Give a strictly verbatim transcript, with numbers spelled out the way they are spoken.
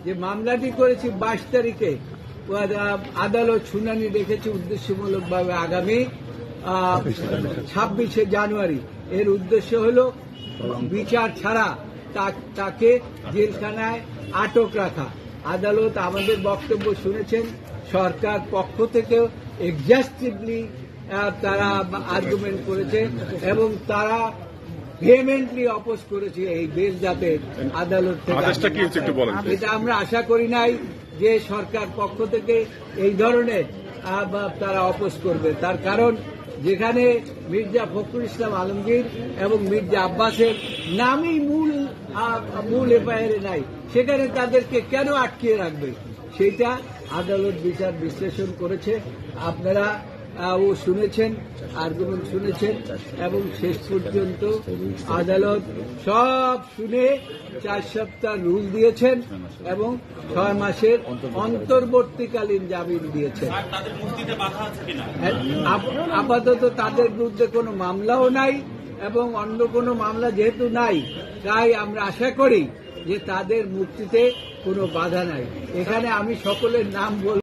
যে মামলাটি করেছি বাইশ তারিখে আদালত শুনানি রেখেছে উদ্দেশ্যমূলকভাবে আগামী ছাব্বিশে জানুয়ারি। এর উদ্দেশ্য হল বিচার ছাড়া তাকে জেলখানায় আটক রাখা। আদালত আমাদের বক্তব্য শুনেছেন, সরকার পক্ষ থেকেও এক্সাস্টিভলি তারা আর্গুমেন্ট করেছে এবং তারা ভেহেমেন্টলি অপোজ করেছে এই বেল যাতে আদালত থেকে। এটা আমরা আশা করি নাই যে সরকার পক্ষ থেকে এই ধরনের তারা অপোজ করবে। তার কারণ যেখানে মির্জা ফখরুল ইসলাম আলমগীর এবং মির্জা আব্বাসের নামই মূল মূল এফআইআরে নাই, সেখানে তাদেরকে কেন আটকিয়ে রাখবে সেইটা আদালত বিচার বিশ্লেষণ করেছে। আপনারা ও শুনেছেন, আর্গুমেন্ট শুনেছেন এবং শেষ পর্যন্ত আদালত সব শুনে চার সপ্তাহ রুল দিয়েছেন এবং ছয় মাসের অন্তর্বর্তীকালীন জামিন দিয়েছেন। আপাতত তাদের বিরুদ্ধে কোনো মামলাও নাই এবং অন্য কোনো মামলা যেহেতু নাই, তাই আমরা আশা করি যে তাদের মুক্তিতে কোনো বাধা নাই। এখানে আমি সকলের নাম বল